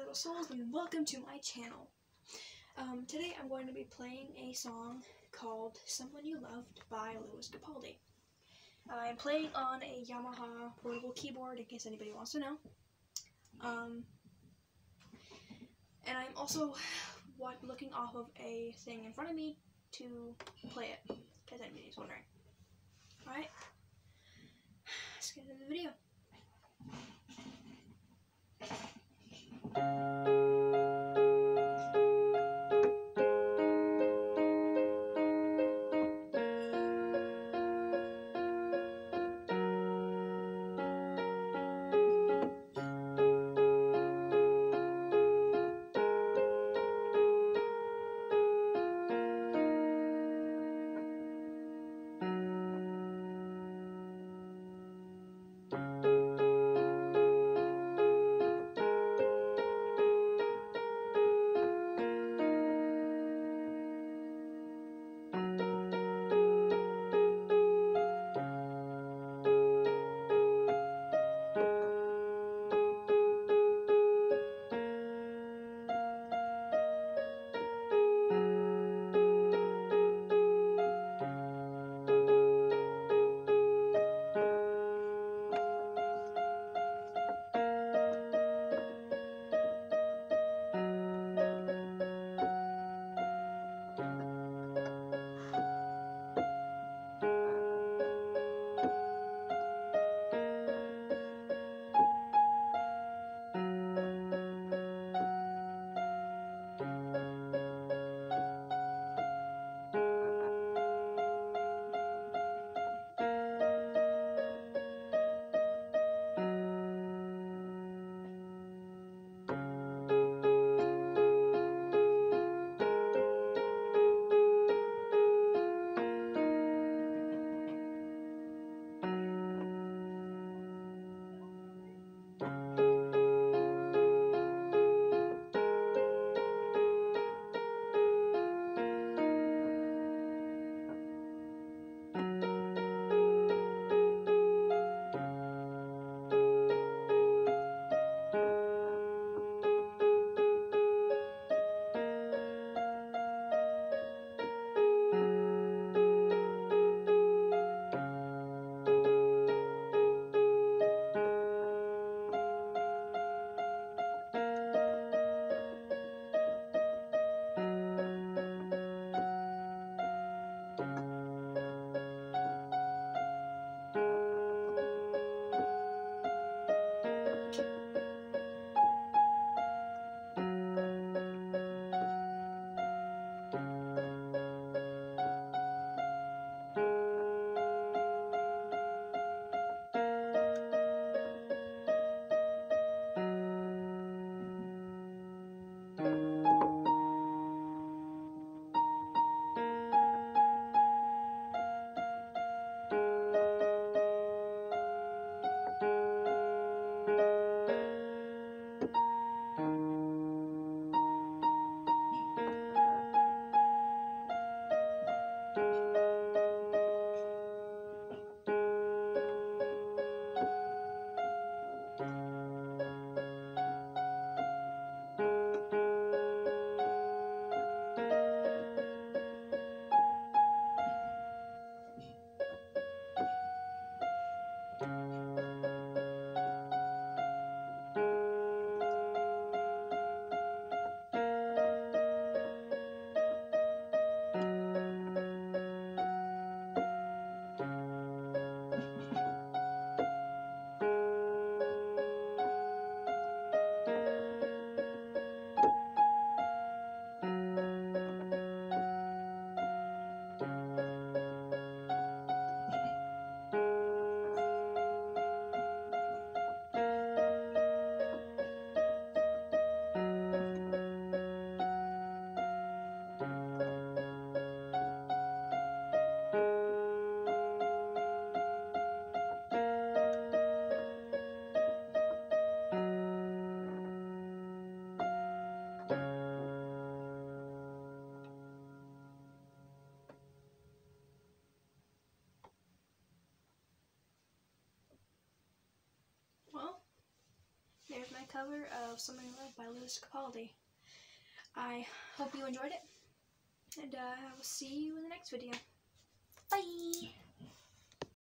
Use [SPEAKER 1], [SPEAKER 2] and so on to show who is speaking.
[SPEAKER 1] little souls, and welcome to my channel. Today I'm going to be playing a song called Someone You Loved by Capaldi. I'm playing on a Yamaha portable keyboard in case anybody wants to know. And I'm also looking off of a thing in front of me to play it, in case anybody's wondering. Alright, let's get into the video. cover of Someone You Love by Lewis Capaldi. I hope you enjoyed it, and I will see you in the next video. Bye!